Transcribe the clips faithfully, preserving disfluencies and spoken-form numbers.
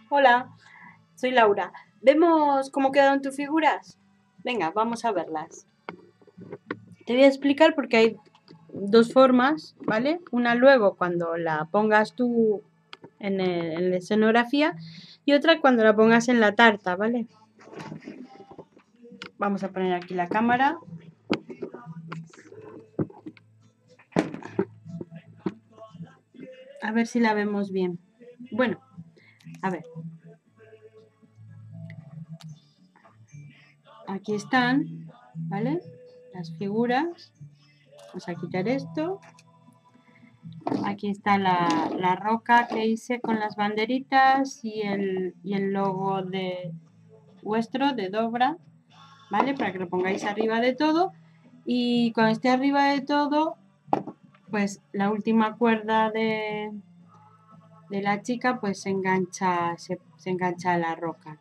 Hola, soy Laura. ¿Vemos cómo quedaron tus figuras? Venga, vamos a verlas. Te voy a explicar porque hay dos formas, ¿vale? Una luego cuando la pongas tú en, el, en la escenografía y otra cuando la pongas en la tarta, ¿vale? Vamos a poner aquí la cámara. A ver si la vemos bien. Bueno, a ver. Aquí están, ¿vale? Las figuras. Vamos a quitar esto. Aquí está la, la roca que hice con las banderitas y el, y el logo de vuestro, de Dobra, ¿vale? Para que lo pongáis arriba de todo. Y cuando esté arriba de todo, pues la última cuerda de, de la chica pues se engancha, se, se engancha a la roca.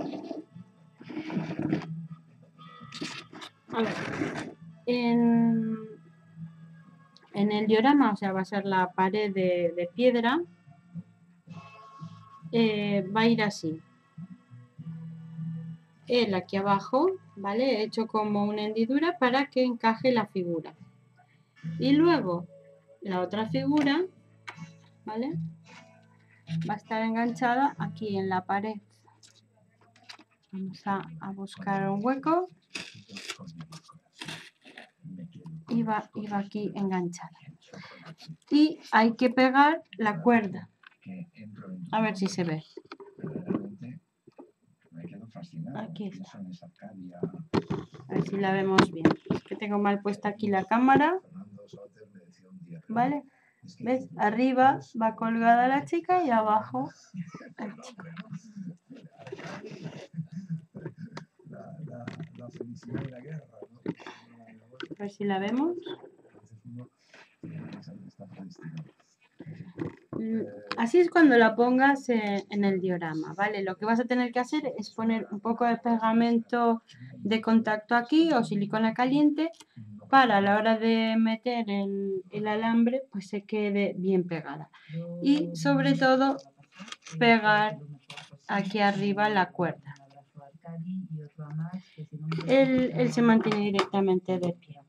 A ver, en, en el diorama, o sea, va a ser la pared de, de piedra, eh, va a ir así. Él aquí abajo, ¿vale? He hecho como una hendidura para que encaje la figura. Y luego la otra figura, ¿vale? Va a estar enganchada aquí en la pared. Vamos a, a buscar un hueco. Y va, y va aquí enganchada. Y hay que pegar la cuerda. A ver si se ve. Aquí está. A ver si la vemos bien. Es que tengo mal puesta aquí la cámara. ¿Vale? ¿Ves? Arriba va colgada la chica y abajo el chico. A ver si la vemos. Así es cuando la pongas en el diorama, ¿vale? Lo que vas a tener que hacer es poner un poco de pegamento de contacto aquí o silicona caliente para a la hora de meter el, el alambre pues se quede bien pegada. Y sobre todo pegar aquí arriba la cuerda. Él, él se mantiene directamente de pie.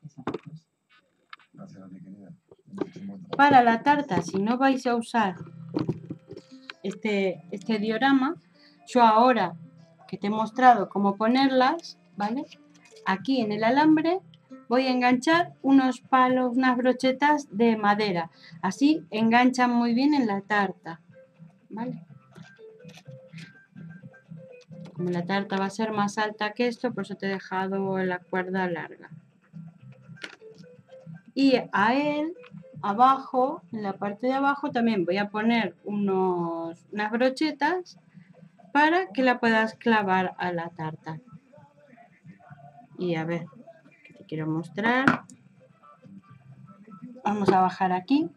Para la tarta, si no vais a usar este, este diorama, yo ahora que te he mostrado cómo ponerlas, ¿vale? Aquí en el alambre voy a enganchar unos palos, unas brochetas de madera. Así enganchan muy bien en la tarta, ¿vale? Como la tarta va a ser más alta que esto, por eso te he dejado la cuerda larga. Y a él, abajo, en la parte de abajo, también voy a poner unos, unas brochetas para que la puedas clavar a la tarta. Y a ver, que te quiero mostrar. Vamos a bajar aquí.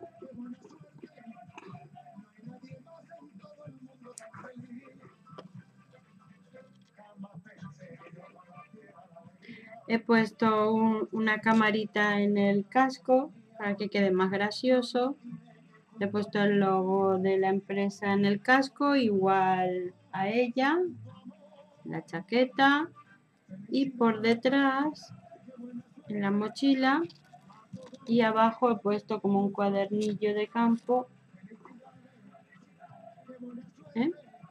He puesto un, una camarita en el casco para que quede más gracioso. He puesto el logo de la empresa en el casco, igual a ella, la chaqueta. Y por detrás, en la mochila, y abajo he puesto como un cuadernillo de campo. ¿Eh?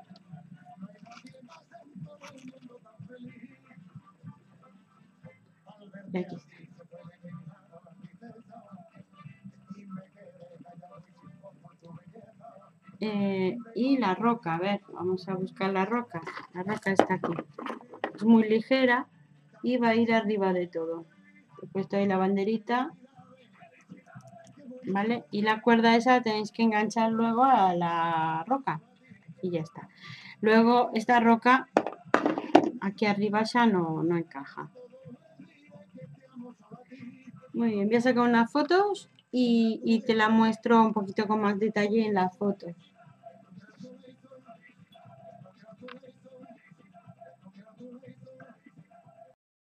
Y aquí está. Eh, y la roca, a ver, vamos a buscar la roca. La roca está aquí. Es muy ligera y va a ir arriba de todo. He puesto ahí la banderita, ¿vale? Y la cuerda esa tenéis que enganchar luego a la roca y ya está. Luego esta roca aquí arriba ya no, no encaja. Muy bien, voy a sacar unas fotos y, y te la muestro un poquito con más detalle en las fotos.